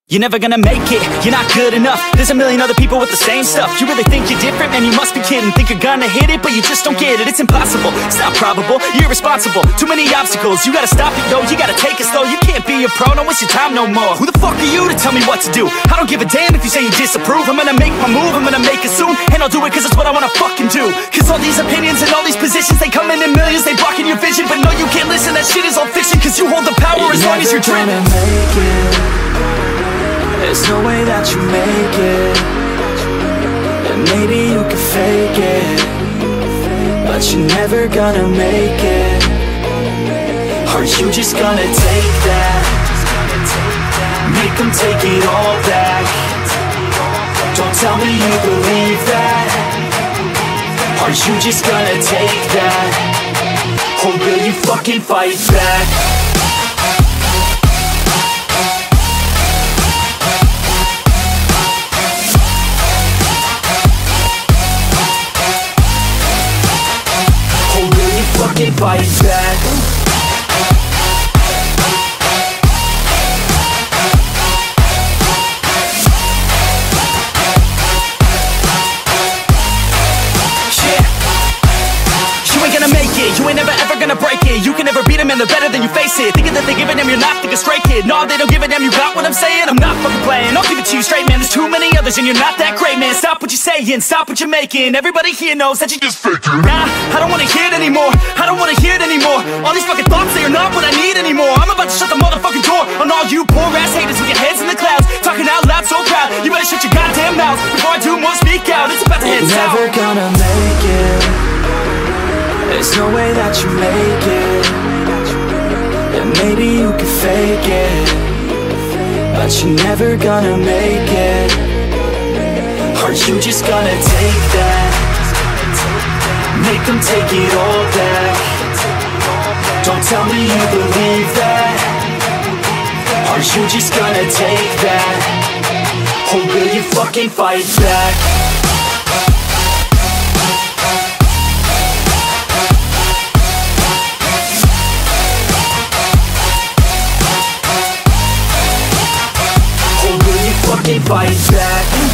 You're never gonna make it, you're not good enough. There's a million other people with the same stuff. You really think you're different? Man, you must be kidding. Think you're gonna hit it, but you just don't get it. It's impossible, it's not probable, you're irresponsible. Too many obstacles, you gotta stop it, yo. You gotta take it slow, you can't be a pro. Don't waste your time no more. Who the fuck are you to tell me what to do? I don't give a damn if you say you disapprove. I'm gonna make my move, I'm gonna make it soon. And I'll do it cause it's what I wanna fucking do. Cause all these opinions and all these positions, they come in millions, they blocking your vision. But no, you can't listen, that shit is all fiction. Cause you hold the power as long as you're dreaming. There's no way that you make it. And maybe you can fake it, but you're never gonna make it. Are you just gonna take that? Make them take it all back. Don't tell me you believe that. Are you just gonna take that? Or will you fucking fight back? Fight back. You ain't gonna make it, you ain't never ever gonna break it. You can never beat them and they're better than you face it. Thinking that they give a damn, you're not thinking straight, kid. No, they don't give a damn, you got what I'm saying? I'm not fucking playing, I'll give it to you straight, man. There's too many others and you're not that great, man. Stop what you're saying, stop what you're making. Everybody here knows that you just faking. Nah, I don't wanna hear it anymore, I don't wanna hear it anymore. All these fucking thoughts, they are not what I need anymore. I'm about to shut the motherfucking door on all you poor ass haters with your heads in the clouds, talking out loud so proud. You better shut your goddamn mouth before I do more speak out. It's about to head south. Never gonna make it. There's no way that you make it. And maybe you can fake it, but you're never gonna make it. Are you just gonna take that? Make them take it all back. Don't tell me you believe that. Are you just gonna take that? Or will you fucking fight back? Fight back.